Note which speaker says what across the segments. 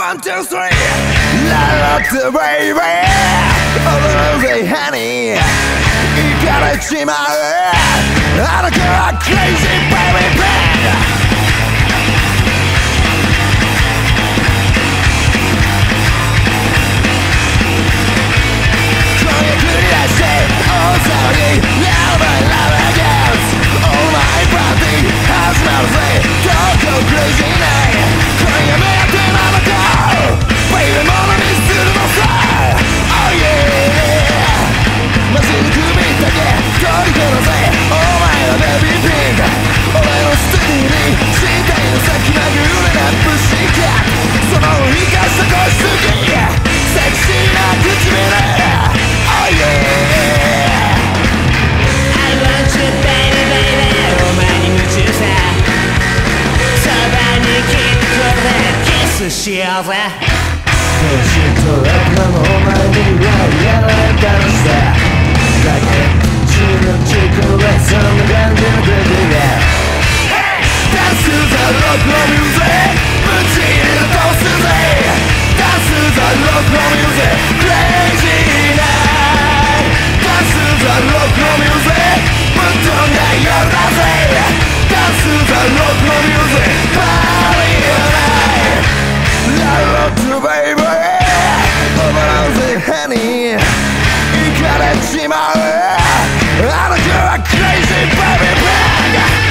Speaker 1: One, two, three. La lotta, baby. Oh, baby, honey. 行かれちまう。あの子は crazy baby bang。今夜繰り出して大騒ぎ。Love and love against all my party 始まるぜ。東京 crazy night。今夜目当てのあの子 Baby ものにするのさ。Oh yeah。マジで首だけ取り殺せ。お前はベビーピンク。俺のステディに身体の先まぐれなプッシーキャット。その生かした腰すぎセクシーな唇。Oh yeah。
Speaker 2: I want you baby baby お前に夢中さ。そばに来てくれキスしようぜ。
Speaker 3: 年とらかもお前にはやられたのさ。だけ血のチコレそんな感じのクレイジーが
Speaker 1: Dance to the rock music ぶち入れるとすぜ Dance to the rock music Crazy night Dance to the rock music ぶっ飛んだ夜だぜ Dance to the rock music Party night La lotta baby おばらうぜ honey 行かれちまうあの子は crazy baby bang。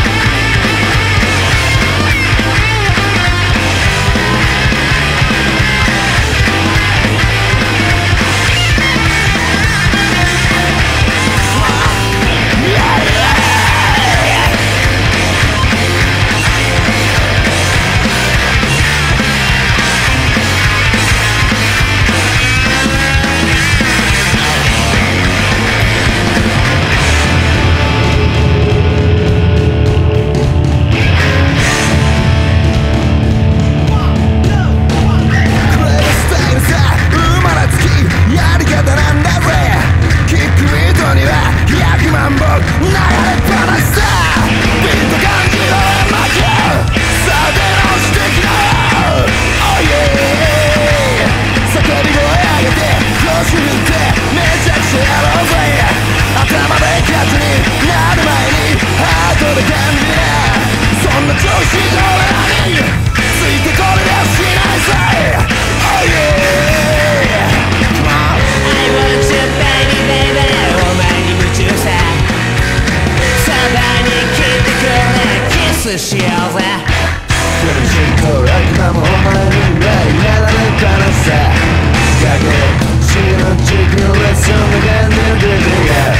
Speaker 2: しようぜ。
Speaker 3: 苦しみと悪魔もお前にはやられたのさ。かけ血のチクレそんな感じのクレイジーが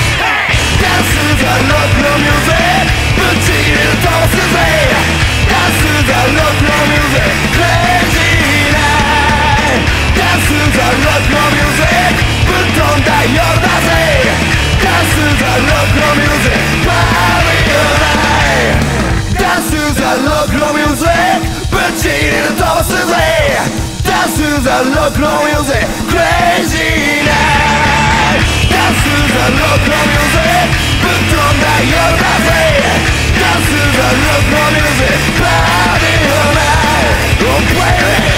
Speaker 1: Dance to the rock music ぶち入れるとすぜ Dance to the rock music Crazy night Dance to the rock music ぶっ飛んだ夜だぜ Dance to the rock music Party night Dance to the rock music ぶち入れるとすぜ Dance to the rock music Crazy night Dance to the rock music ぶっ飛んだ夜だぜ Dance to the rock music Party all night Oh baby